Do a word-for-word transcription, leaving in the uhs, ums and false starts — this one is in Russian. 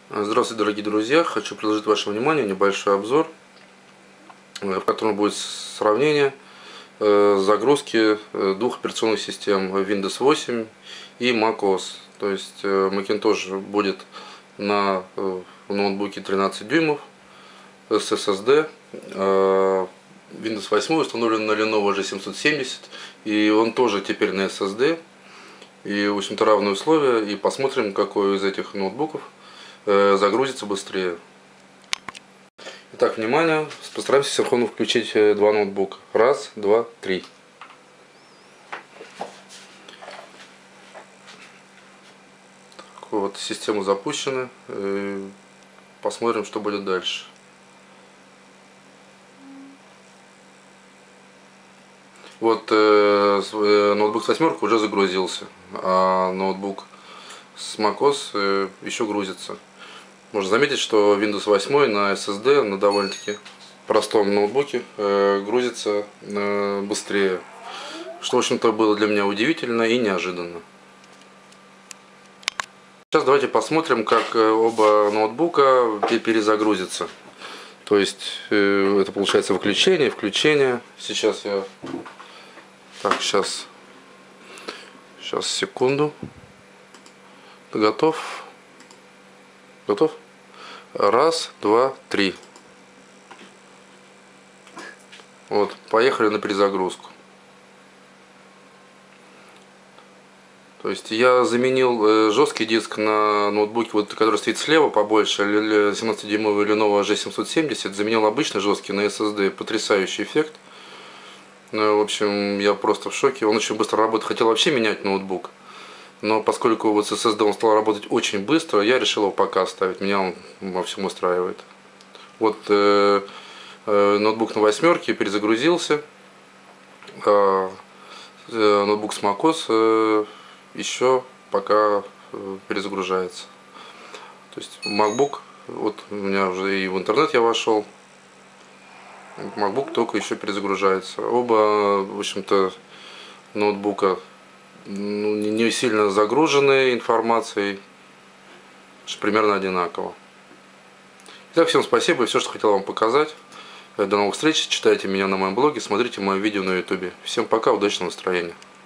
Здравствуйте, дорогие друзья! Хочу предложить вашему вниманию небольшой обзор, в котором будет сравнение загрузки двух операционных систем Windows восемь и macOS. То есть Macintosh будет на ноутбуке тринадцать дюймов с эс эс ди, Windows восемь установлен на Lenovo джи семьсот семьдесят, и он тоже теперь на эс эс ди. И, в общем-то, равные условия, и посмотрим, какой из этих ноутбуков загрузится быстрее. Итак, внимание, постараемся синхронно включить два ноутбука. Раз, два, три. Так, вот, система запущена. Посмотрим, что будет дальше. Вот э, ноутбук с восьмеркой уже загрузился, а ноутбук с macOS э, еще грузится. Можно заметить, что Windows восемь на эс эс ди, на довольно-таки простом ноутбуке, э, грузится э, быстрее. Что, в общем-то, было для меня удивительно и неожиданно. Сейчас давайте посмотрим, как оба ноутбука перезагрузятся. То есть, э, это получается выключение, включение. Сейчас я... Так, сейчас... Сейчас, секунду. Ты готов? Готов? Раз, два, три. Вот, поехали на перезагрузку. То есть я заменил э, жесткий диск на ноутбуке, вот, который стоит слева побольше, семнадцатидюймовый Lenovo джи семьсот семьдесят, заменил обычный жесткий на эс эс ди. Потрясающий эффект. Ну, в общем, я просто в шоке. Он очень быстро работает. Хотел вообще менять ноутбук. Но поскольку вот с эс эс ди он стал работать очень быстро, я решил его пока оставить. Меня он во всем устраивает. Вот э, э, ноутбук на восьмерке перезагрузился. Э, э, ноутбук с macOS э, еще пока э, перезагружается. То есть MacBook, вот у меня уже и в интернет я вошел. MacBook только еще перезагружается. Оба, в общем-то, ноутбука ну, не сильно загружены информацией, примерно одинаково. Итак, всем спасибо, и все, что хотел вам показать. До новых встреч, читайте меня на моем блоге, смотрите мои видео на ютубе. Всем пока, удачного настроения.